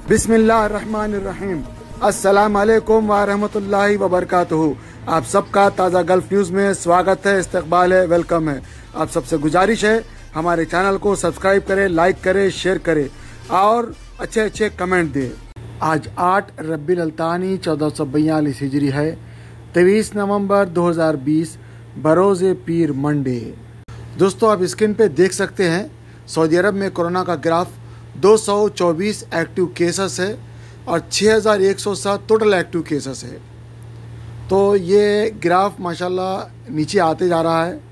बिस्मिल्लाहिर्रहमानिर्रहीम। अस्सलाम वालेकुम व रहमतुल्लाहि व बरकातुहू। आप सबका ताज़ा गल्फ न्यूज़ में स्वागत है, इस्तकबाल है, वेलकम है। आप सबसे गुजारिश है हमारे चैनल को सब्सक्राइब करें, लाइक करें, शेयर करें और अच्छे अच्छे कमेंट दें। आज 8 रबीउल अल-तानी 1442 हिजरी है, 23 नवंबर 2020 बरोज़े पीर मंडे। दोस्तों, आप स्क्रीन पे देख सकते हैं सऊदी अरब में कोरोना का ग्राफ 224 एक्टिव केसेस है और 6107 टोटल एक्टिव केसेस है। तो ये ग्राफ माशाल्लाह नीचे आते जा रहा है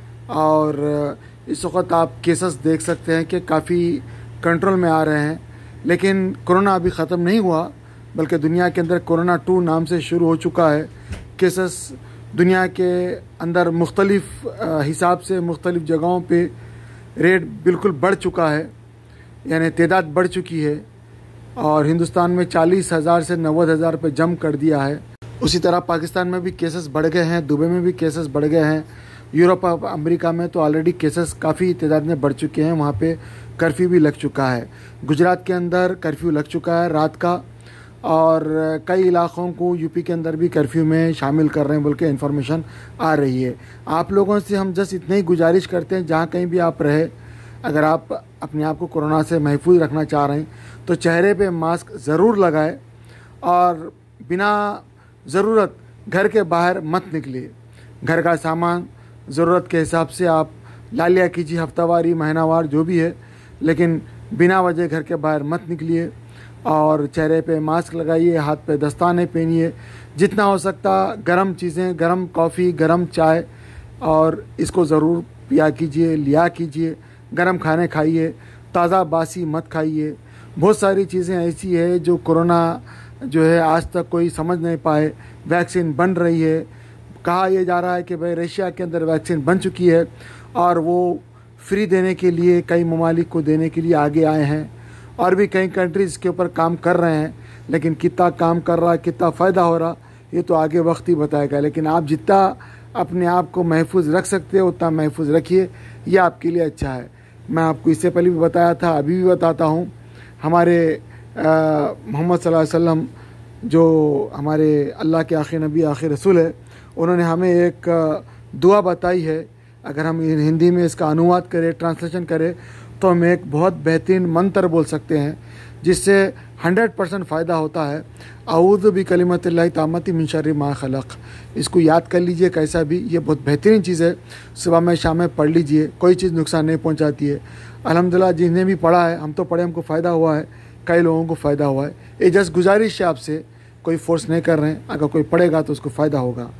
और इस वक्त आप केसेस देख सकते हैं कि काफ़ी कंट्रोल में आ रहे हैं। लेकिन कोरोना अभी ख़त्म नहीं हुआ, बल्कि दुनिया के अंदर कोरोना 2 नाम से शुरू हो चुका है। केसेस दुनिया के अंदर मुख्तलिफ हिसाब से मुख्तलिफ जगहों पे रेट बिल्कुल बढ़ चुका है, यानी तादाद बढ़ चुकी है और हिंदुस्तान में 40,000 से 90,000 पे जंप कर दिया है। उसी तरह पाकिस्तान में भी केसेस बढ़ गए हैं, दुबई में भी केसेस बढ़ गए हैं, यूरोप और अमेरिका में तो ऑलरेडी केसेस काफ़ी तादाद में बढ़ चुके हैं। वहाँ पे कर्फ्यू भी लग चुका है। गुजरात के अंदर कर्फ्यू लग चुका है रात का और कई इलाक़ों को यूपी के अंदर भी कर्फ्यू में शामिल कर रहे हैं बोल के इन्फॉर्मेशन आ रही है। आप लोगों से हम जस्ट इतनी ही गुजारिश करते हैं, जहाँ कहीं भी आप रहे, अगर आप अपने आप को कोरोना से महफूज रखना चाह रहे हैं तो चेहरे पे मास्क ज़रूर लगाएं और बिना ज़रूरत घर के बाहर मत निकलिए। घर का सामान ज़रूरत के हिसाब से आप ला लिया कीजिए, हफ्तावारी, महीनावार जो भी है, लेकिन बिना वजह घर के बाहर मत निकलिए और चेहरे पे मास्क लगाइए, हाथ पे दस्ताने पहनिए। जितना हो सकता गर्म चीज़ें, गर्म कॉफ़ी, गर्म चाय और इसको ज़रूर पिया कीजिए, लिया कीजिए। गरम खाने खाइए, ताज़ा बासी मत खाइए। बहुत सारी चीज़ें ऐसी है जो कोरोना जो है आज तक कोई समझ नहीं पाए। वैक्सीन बन रही है, कहा यह जा रहा है कि भाई रशिया के अंदर वैक्सीन बन चुकी है और वो फ्री देने के लिए कई ममालिक को देने के लिए आगे आए हैं और भी कई कंट्रीज़ के ऊपर काम कर रहे हैं। लेकिन कितना काम कर रहा है, कितना फ़ायदा हो रहा, ये तो आगे वक्त ही बताएगा। लेकिन आप जितना अपने आप को महफूज रख सकते हो उतना महफूज रखिए, ये आपके लिए अच्छा है। मैं आपको इससे पहले भी बताया था, अभी भी बताता हूँ। हमारे मोहम्मद सल्लल्लाहु अलैहि वसल्लम जो हमारे अल्लाह के आखिरी नबी, आखिरी रसूल है, उन्होंने हमें एक दुआ बताई है। अगर हम हिंदी में इसका अनुवाद करें, ट्रांसलेशन करें, तो हम एक बहुत बेहतरीन मंत्र बोल सकते हैं जिससे 100% फ़ायदा होता है। अऊज़ु बिकलिमतिल्लाहि ताम्मति मिन शर्रि मा खलक़। इसको याद कर लीजिए कैसा भी, ये बहुत बेहतरीन चीज़ है। सुबह में शाम में पढ़ लीजिए, कोई चीज़ नुकसान नहीं पहुंचाती है। अल्हम्दुलिल्लाह जिन्हें भी पढ़ा है, हम तो पढ़े, हमको फ़ायदा हुआ है, कई लोगों को फ़ायदा हुआ है। ये जस्ट गुजारिश है आपसे, कोई फोर्स नहीं कर रहे हैं। अगर कोई पढ़ेगा तो उसको फ़ायदा होगा।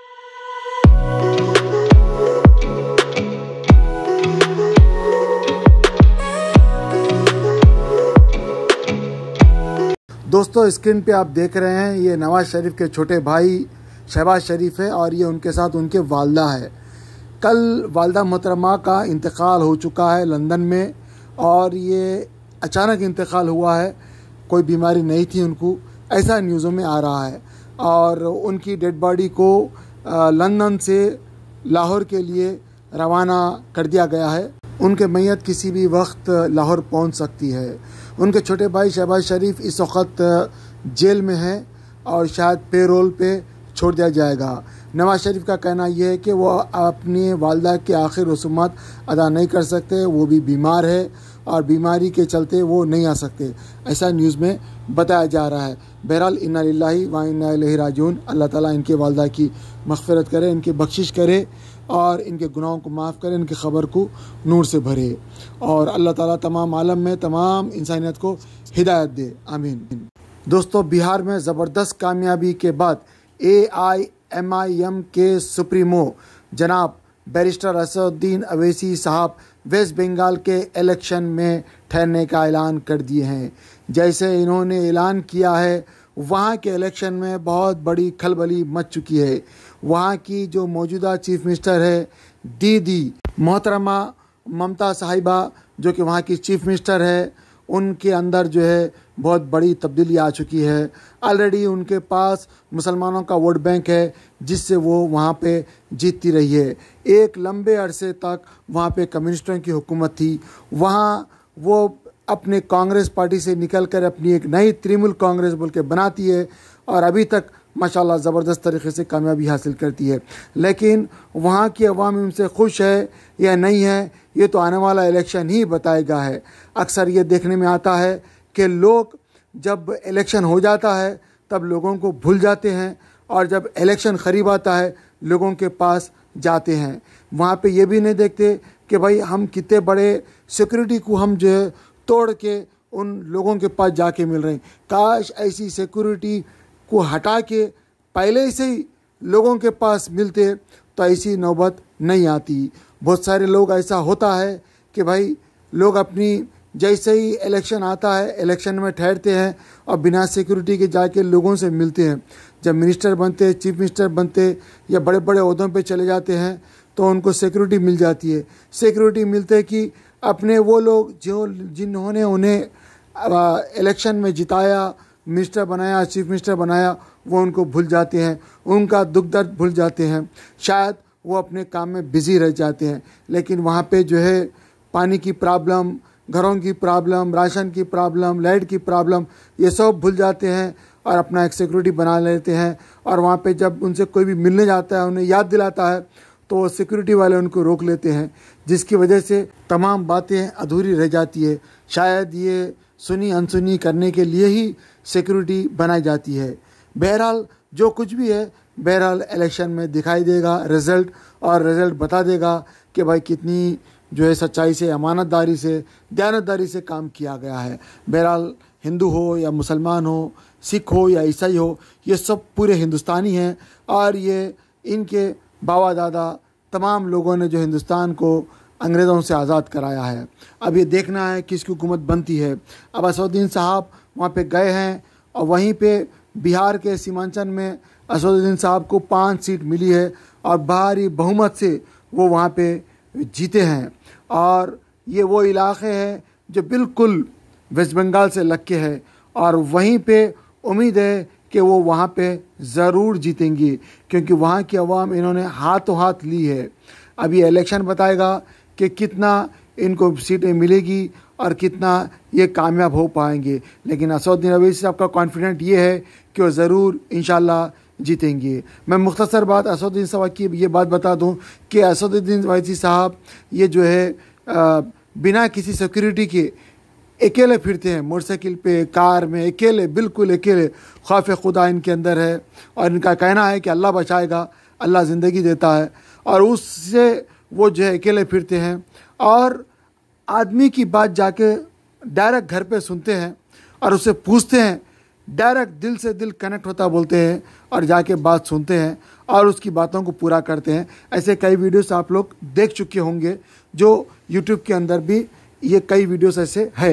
दोस्तों, स्क्रीन पे आप देख रहे हैं ये नवाज शरीफ के छोटे भाई शहबाज शरीफ है और ये उनके साथ उनके वालदा है। कल वालदा मोहतरमा का इंतकाल हो चुका है लंदन में और ये अचानक इंतकाल हुआ है, कोई बीमारी नहीं थी उनको, ऐसा न्यूज़ों में आ रहा है। और उनकी डेड बॉडी को लंदन से लाहौर के लिए रवाना कर दिया गया है। उनके मैयत किसी भी वक्त लाहौर पहुंच सकती है। उनके छोटे भाई शहबाज शरीफ इस वक्त जेल में हैं और शायद पेरोल पे छोड़ दिया जाएगा। नवाज शरीफ का कहना यह है कि वो अपनी वालदा के आखिर रसूमात अदा नहीं कर सकते, वो भी बीमार है और बीमारी के चलते वो नहीं आ सकते, ऐसा न्यूज़ में बताया जा रहा है। बहरहाल इन्ना लिल्लाहि व इन्ना इलैहि राजिऊन। अल्लाह ताला इनके वालदा की मग़फ़िरत करे, इनकी बख्शिश करे और इनके गुनाहों को माफ़ करे, इनकी ख़बर को नूर से भरे और अल्लाह ताला तमाम आलम में तमाम इंसानियत को हिदायत दे, आमीन। दोस्तों, बिहार में ज़बरदस्त कामयाबी के बाद AIMIM के सुप्रीमो जनाब बैरिस्टर असदुद्दीन अवैसी साहब वेस्ट बंगाल के इलेक्शन में ठहरने का ऐलान कर दिए हैं। जैसे इन्होंने ऐलान किया है, वहाँ के इलेक्शन में बहुत बड़ी खलबली मच चुकी है। वहाँ की जो मौजूदा चीफ मिनिस्टर है दीदी मोहतरमा ममता साहिबा, जो कि वहाँ की चीफ मिनिस्टर है, उनके अंदर जो है बहुत बड़ी तब्दीली आ चुकी है। ऑलरेडी उनके पास मुसलमानों का वोट बैंक है जिससे वो वहाँ पे जीतती रही है। एक लंबे अरसे तक वहाँ पे कम्युनिस्टों की हुकूमत थी। वहाँ वो अपने कांग्रेस पार्टी से निकलकर अपनी एक नई तृणमूल कांग्रेस बोल के बनाती है और अभी तक माशाल्लाह ज़बरदस्त तरीके से कामयाबी हासिल करती है। लेकिन वहाँ की अवाम उनसे खुश है या नहीं है, ये तो आने वाला इलेक्शन ही बताएगा है। अक्सर ये देखने में आता है कि लोग जब इलेक्शन हो जाता है तब लोगों को भूल जाते हैं और जब इलेक्शन करीब आता है लोगों के पास जाते हैं। वहाँ पे ये भी नहीं देखते कि भाई हम कितने बड़े सिक्योरिटी को हम जो है तोड़ के उन लोगों के पास जाके मिल रहे हैं। काश ऐसी सिक्योरिटी को हटा के पहले से ही लोगों के पास मिलते तो ऐसी नौबत नहीं आती। बहुत सारे लोग ऐसा होता है कि भाई लोग अपनी जैसे ही इलेक्शन आता है इलेक्शन में ठहरते हैं और बिना सिक्योरिटी के जाके लोगों से मिलते हैं। जब मिनिस्टर बनते, चीफ मिनिस्टर बनते या बड़े बड़े ओहदों पे चले जाते हैं तो उनको सिक्योरिटी मिल जाती है। सिक्योरिटी मिलते कि अपने वो लोग जिन्होंने उन्हें इलेक्शन में जिताया, मिनिस्टर बनाया, चीफ मिनिस्टर बनाया, वो उनको भूल जाते हैं, उनका दुख दर्द भूल जाते हैं, शायद वो अपने काम में बिज़ी रह जाते हैं। लेकिन वहाँ पे जो है पानी की प्रॉब्लम, घरों की प्रॉब्लम, राशन की प्रॉब्लम, लाइट की प्रॉब्लम, ये सब भूल जाते हैं और अपना एक सिक्योरिटी बना लेते हैं। और वहाँ पे जब उनसे कोई भी मिलने जाता है, उन्हें याद दिलाता है तो सिक्योरिटी वाले उनको रोक लेते हैं, जिसकी वजह से तमाम बातें अधूरी रह जाती है। शायद ये सुनी अनसुनी करने के लिए ही सिक्योरिटी बनाई जाती है। बहरहाल जो कुछ भी है, बहरहाल इलेक्शन में दिखाई देगा रिज़ल्ट, और रिज़ल्ट बता देगा कि भाई कितनी जो है सच्चाई से, अमानतदारी से, दयानतदारी से काम किया गया है। बहरहाल हिंदू हो या मुसलमान हो, सिख हो या ईसाई हो, ये सब पूरे हिंदुस्तानी हैं और ये इनके बाबा दादा तमाम लोगों ने जो हिंदुस्तान को अंग्रेज़ों से आज़ाद कराया है। अब ये देखना है किसकी हुकूमत बनती है। अब असदुद्दीन साहब वहाँ पे गए हैं और वहीं पे बिहार के सीमांचल में असदुद्दीन साहब को 5 सीट मिली है और भारी बहुमत से वो वहाँ पे जीते हैं। और ये वो इलाके हैं जो बिल्कुल वेस्ट बंगाल से लग के है और वहीं पे उम्मीद है कि वो वहाँ पे ज़रूर जीतेंगी, क्योंकि वहाँ की आवाम इन्होंने हाथों हाथ ली है। अब ये इलेक्शन बताएगा कि कितना इनको सीटें मिलेगी और कितना ये कामयाब हो पाएंगे। लेकिन असदुद्दीन अवैसी साहब का कॉन्फिडेंट ये है कि वो ज़रूर इंशाल्लाह जीतेंगे। मैं मुख्तसर बात असदुद्दीन साहब की ये बात बता दूं कि असदुद्दीन अवैसी साहब ये जो है बिना किसी सिक्योरिटी के अकेले फिरते हैं, मोटरसाइकिल पे, कार में, अकेले, बिल्कुल अकेले। खौफ खुदा इनके अंदर है और इनका कहना है कि अल्लाह बचाएगा, अल्लाह ज़िंदगी देता है, और उससे वो जो है अकेले फिरते हैं और आदमी की बात जाके डायरेक्ट घर पे सुनते हैं और उससे पूछते हैं, डायरेक्ट दिल से दिल कनेक्ट होता बोलते हैं और जाके बात सुनते हैं और उसकी बातों को पूरा करते हैं। ऐसे कई वीडियोस आप लोग देख चुके होंगे, जो यूट्यूब के अंदर भी ये कई वीडियोस ऐसे है।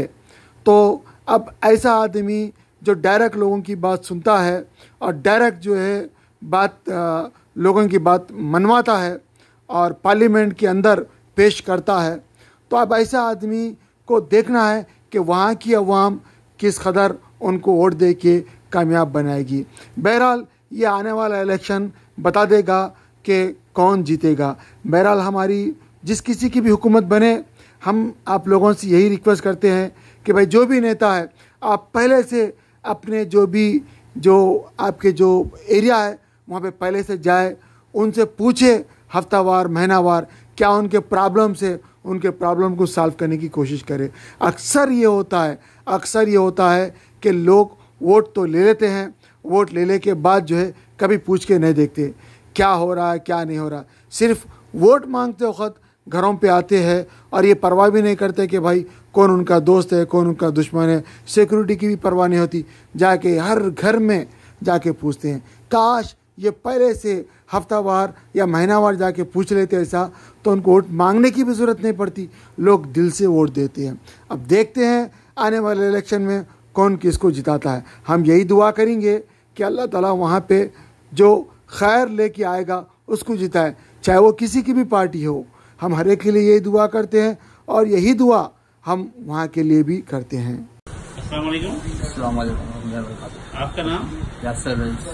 तो अब ऐसा आदमी जो डायरेक्ट लोगों की बात सुनता है और डायरेक्ट जो है बात लोगों की बात मनवाता है और पार्लियामेंट के अंदर पेश करता है, तो अब ऐसा आदमी को देखना है कि वहाँ की अवाम किस कदर उनको वोट दे के कामयाब बनाएगी। बहरहाल ये आने वाला इलेक्शन बता देगा कि कौन जीतेगा। बहरहाल हमारी जिस किसी की भी हुकूमत बने, हम आप लोगों से यही रिक्वेस्ट करते हैं कि भाई जो भी नेता है, आप पहले से अपने जो आपके जो एरिया है वहाँ पे पहले से जाए, उनसे पूछे हफ्तावार, महीनावार क्या उनके प्रॉब्लम्स है, उनके प्रॉब्लम को सॉल्व करने की कोशिश करें। अक्सर ये होता है कि लोग वोट तो ले लेते हैं, वोट लेने के बाद जो है कभी पूछ के नहीं देखते क्या हो रहा है क्या नहीं हो रहा। सिर्फ वोट मांगते वक्त घरों पे आते हैं और ये परवाह भी नहीं करते कि भाई कौन उनका दोस्त है, कौन उनका दुश्मन है। सिक्योरिटी की भी परवाह नहीं होती, जाके हर घर में जाके पूछते हैं। काश ये पहले से हफ्तावार या महीनावार जाके पूछ लेते ऐसा, तो उनको वोट मांगने की भी ज़रूरत नहीं पड़ती, लोग दिल से वोट देते हैं। अब देखते हैं आने वाले इलेक्शन में कौन किसको जिताता है। हम यही दुआ करेंगे कि अल्लाह ताला वहाँ पे जो खैर लेके आएगा उसको जिताए, चाहे वो किसी की भी पार्टी हो। हम हर एक के लिए यही दुआ करते हैं और यही दुआ हम वहाँ के लिए भी करते हैं। अस्सलाम वालेकुम। अस्सलाम वालेकुम। आपका नाम? यासर रईस।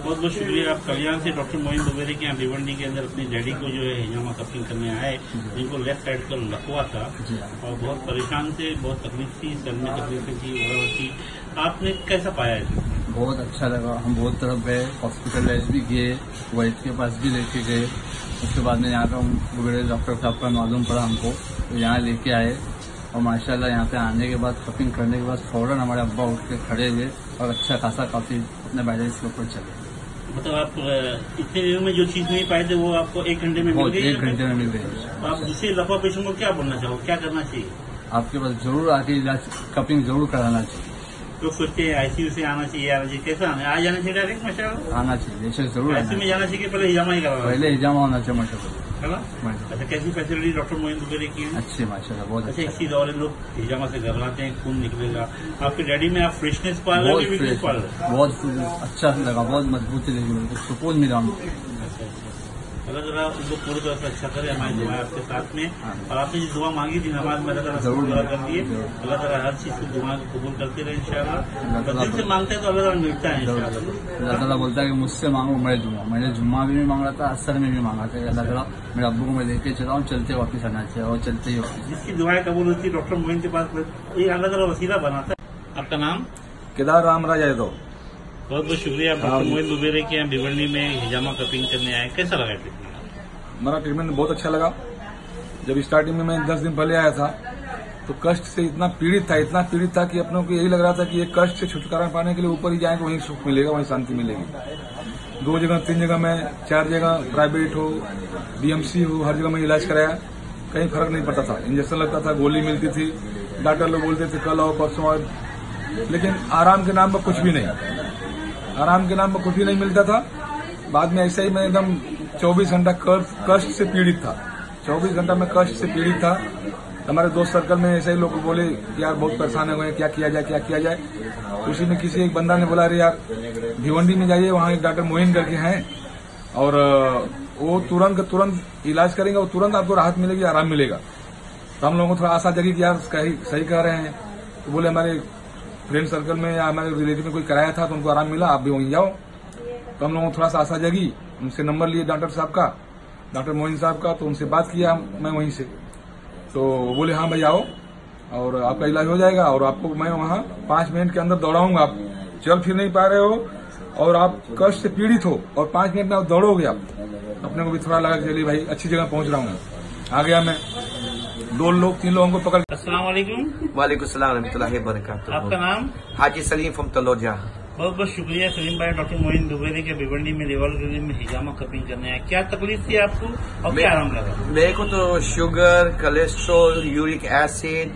बहुत बहुत शुक्रिया। आप कल्याण से डॉक्टर मोइन दुबेरे के यहाँ भिवंडी के अंदर अपने डैडी को जो है हिजामा कपिंग करने आए, जिनको लेफ्ट साइड का लकवा था और बहुत परेशान थे, बहुत तकलीफ थी, सर में तकलीफें थी, वगैरह थी। आपने कैसा पाया है? बहुत अच्छा लगा। हम बहुत तरफ गए, हॉस्पिटलाइज भी किए, वैद्य के पास भी लेके गए। उसके बाद में यहाँ का दुबेरे डॉक्टर साहब का मालूम पड़ा हमको, तो यहाँ लेके आए और माशाल्लाह यहाँ पे आने के बाद कपिंग करने के बाद फौरन हमारे अब्बा उठ के खड़े हुए और अच्छा खासा काफी अपने बैलेंस के ऊपर चले। मतलब आप इतने दिनों में जो चीज नहीं पाए थे वो आपको 1 घंटे में मिल गई? 1 घंटे में मिल गई। तो आप दूसरे लकवा पेशेंट को क्या बोलना चाहो, क्या करना चाहिए? आपके पास जरूर आके इलाज कपिंग जरूर कराना चाहिए। लोग सोचते हैं आईसीयू से आना चाहिए, कैसा आ जाना चाहिए डायरेक्ट माशाल्लाह? आना चाहिए, ऐसे जरूर आईसीयू में जाना चाहिए, पहले हिजामा ही करवाना, पहले हिजामा होना चाहिए माशाल्लाह। अच्छा, कैसी फैसिलिटी डॉक्टर मोइन दुबेरे की है? अच्छी माशाल्लाह, बहुत अच्छा। एक चीज और है, लोग हिजामा से घबराते हैं, खून निकलेगा। आपके डैडी में आप फ्रेशनेस पा रहे हो, वीकनेस पा रहे हो? बहुत अच्छा लगा, बहुत मजबूती लगी, सुकून मिला हमको। अल्लाह ताला उनको पूरी तरह से अच्छा करे। हमारी दुआ आपके साथ में, और आपने जो दुआ मांगी थी नमाज में, अल्लाह ताला जरूर पूरा कर दिए। अल्लाह ताला हर चीज की दुआ को कबूल करते रहे इंशाल्लाह। दिल से मांगते हैं तो अल्लाह ताला मिलता है इंशाल्लाह। अल्लाह ताला बोलता है कि मुझसे मांगो मैं दूंगा। मैंने जुम्मा भी मांगा था, असर में भी मांगा था। अल्लाह ताला मेरे अब्बू को मैं लेके चला हूँ, चलते वापिस आना चाहिए और चलते ही वापिस। जिसकी दुआएं कबूल होती है डॉक्टर मोइन के पास, ये अल्लाह ताला वसीला बनाता है। आपका नाम? केदार रामराज यादव। बहुत बहुत शुक्रिया। आप डॉक्टर मोइन दुबेरे के यहाँ भिवंडी में हिजामा कपिंग करने आए, कैसा लगा ट्रीटमेंट? मेरा ट्रीटमेंट बहुत अच्छा लगा। जब स्टार्टिंग में मैं 10 दिन पहले आया था तो कष्ट से इतना पीड़ित था कि अपनों को यही लग रहा था कि ये कष्ट से छुटकारा पाने के लिए ऊपर ही जाएंगे, वहीं सुख मिलेगा, वहीं शांति मिलेगी। 2 जगह 3 जगह मैं 4 जगह प्राइवेट हो, बीएमसी हो, हर जगह मैं इलाज कराया, कहीं फर्क नहीं पड़ता था। इंजेक्शन लगता था, गोली मिलती थी, डॉक्टर लोग बोलते थे कल आओ परसों आओ, लेकिन आराम के नाम पर कुछ भी नहीं, आराम के नाम पर कुछ भी नहीं मिलता था। बाद में ऐसे ही मैं एकदम 24 घंटा कष्ट से पीड़ित था, 24 घंटा में कष्ट से पीड़ित था। हमारे दोस्त सर्कल में ऐसे ही लोग बोले यार बहुत परेशान हो गए, क्या किया जाए। उसी में किसी एक बंदा ने बोला अरे यार भिवंडी में जाइए, वहाँ एक डॉक्टर मोइन करके हैं और वो तुरंत इलाज करेंगे और तुरंत आपको राहत मिलेगी, आराम मिलेगा। तो हम लोगों को थोड़ा आशा जगी कि यार सही कह रहे हैं। तो बोले हमारे फ्रेंड सर्कल में या हमारे रिलेटिव में कोई कराया था तो उनको आराम मिला, आप भी वहीं जाओ। तो हम लोगों को थोड़ा सा आशा जगी, उनसे नंबर लिए डॉक्टर साहब का, डॉक्टर मोइन साहब का, तो उनसे बात किया मैं वहीं से। तो बोले हाँ भाई आओ और आपका इलाज हो जाएगा और आपको मैं वहाँ 5 मिनट के अंदर दौड़ाऊंगा। आप चल फिर नहीं पा रहे हो और आप कष्ट से पीड़ित हो और 5 मिनट में आप दौड़ोगे, आप अपने को भी थोड़ा लगा चलिए भाई अच्छी जगह पहुंच रहा हूँ। आ गया मैं, 3 लोगों को पकड़। अस्सलाम वालेकुम। वालेकुम सलाम रहमतुल्लाहि व बरकातुहू। आपका नाम? हाजी सलीम फ्रॉम तलोजा। बहुत बहुत शुक्रिया सलीम भाई। डॉक्टर मोइन दुबेरे के भिवंडी में लेवल में हिजामा कपिंग करने आए, क्या तकलीफ थी आपको और क्या आराम लगा? मेरे को तो sugar, cholesterol, uric acid,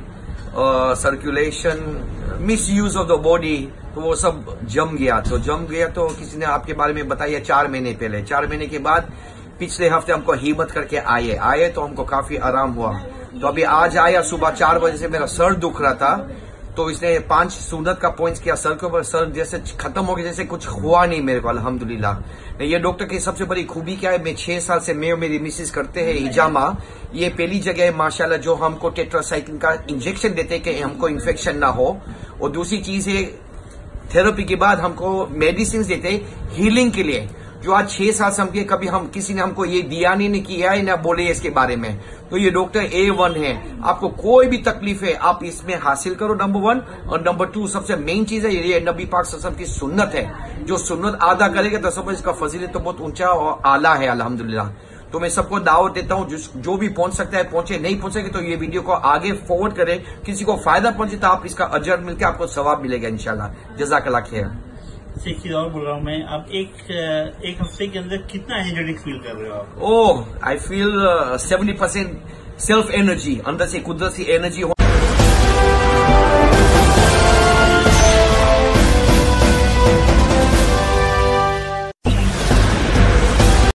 circulation, misuse of the body, तो वो सब जम गया। तो किसी ने आपके बारे में बताया 4 महीने पहले। 4 महीने के बाद पिछले हफ्ते हमको हिम्मत करके आए तो हमको काफी आराम हुआ। तो अभी आज आया सुबह 4 बजे से, मेरा सर दुख रहा था तो इसने 5 सुन्नत का पॉइंट्स किया सर के ऊपर, सर जैसे खत्म हो गया, जैसे कुछ हुआ नहीं मेरे को अल्हम्दुलिल्लाह। ये डॉक्टर की सबसे बड़ी खूबी क्या है, मैं 6 साल से मैं और मेरी मिसेस करते हैं हिजामा। ये पहली जगह है माशाल्लाह जो हमको टेट्रासाइक्लिन का इंजेक्शन देते हैं कि हमको इन्फेक्शन ना हो, और दूसरी चीज है थेरेपी के बाद हमको मेडिसिन देते हैं हीलिंग के लिए, जो आज 6 साल से हम कभी किसी ने हमको ये दिया नहीं किया है ना बोले इसके बारे में। तो ये डॉक्टर A1 है। आपको कोई भी तकलीफ है आप इसमें हासिल करो, नंबर 1। और नंबर 2 सबसे मेन चीज है ये नबी पाक सल्लल्लाहु अलैहि वसल्लम की सुन्नत है, जो सुन्नत आदा करेगा तो समझ इसका फजीलत तो बहुत ऊंचा और आला है अल्हम्दुलिल्लाह। तो मैं सबको दावत देता हूँ जो भी पहुंच सकता है पहुंचे, नहीं पहुंच सके तो ये वीडियो को आगे फॉरवर्ड करें, किसी को फायदा पहुंचे तो आप इसका अजर मिलकर आपको सवाब मिलेगा इंशाल्लाह। जज़ाकल्लाह खैर। एक चीज और बोल रहा हूँ मैं, आप एक हफ्ते के अंदर कितना एनर्जेटिक फील कर रहे हो आप? Oh, I feel 70% self energy, अंदर से कुदरती एनर्जी